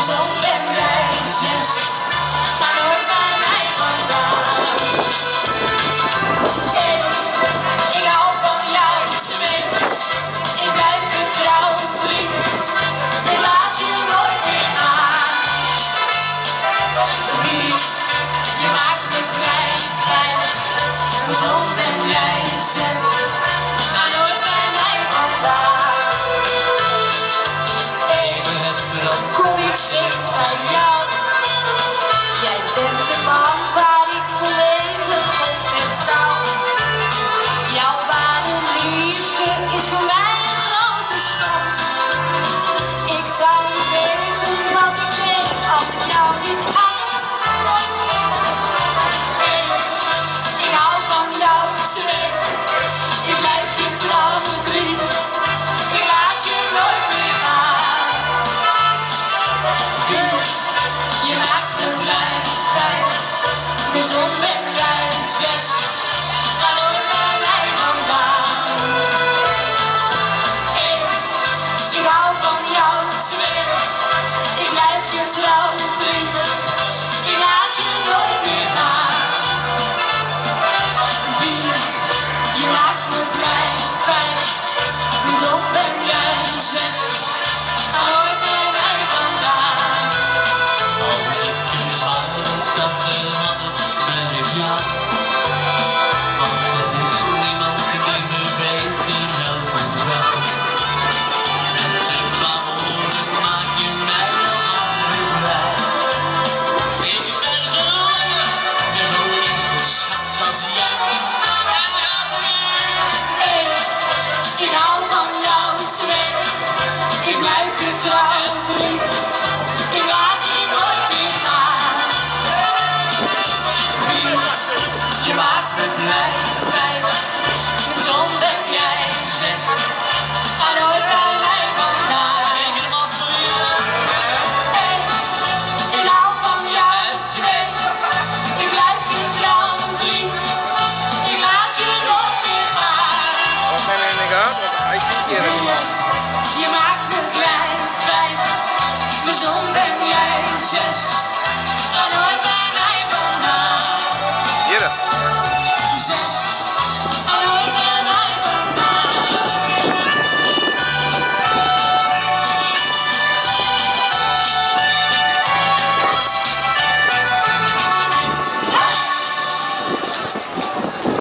Gezond ben jij 6, maar nooit bij mij vandaan. Ik hou van jou 2, ik blijf je trouw 3, ik laat je nooit meer gaan. 4, je maakt me blij 5, gezond ben jij 6, maar nooit bij mij vandaan. Kom ik steeds bij jou. Jij bent de man waar ik volledig op vertrouw. Jouw ware liefde is voor mij een grote schat. Ik zou niet weten wat ik deed als ik jou niet had. Ik hou van jou 2, ik blijf je trouw 3, ik laat je nooit meer gaan. Je maakt me blij 5, gezond ben jij 6, maar nooit bij mij vandaan. Ik hou van jou 2, ik blijf je trouw 3, ik laat je nooit meer gaan. 4, je maakt me blij 5, gezond ben jij 6, maar nooit bij mij vandaan. Als ik een dag ben ik jou. Want er is niemand die me beter helpen zou. Met een paar woorden maak je mij al blij. Ik ben gelukkig, en zo lief schat als jij. En gaat weer. Ik hou van jou 2, ik blijf je trouw 3, ik laat je nooit meer gaan. 4, je maakt me blij 5, gezond ben jij 6, maar nooit bij mij vandaan. Helemaal voor jou. Ik hou van jou 2, ik blijf je trouw 3, ik laat je nooit meer gaan. Wat zijn er in de gaten? Hij zit hier helemaal. Je maakt me blij 5, gezond ben jij 6.